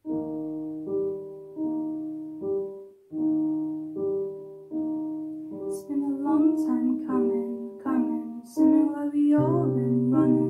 It's been a long time coming, seeming like we all been running.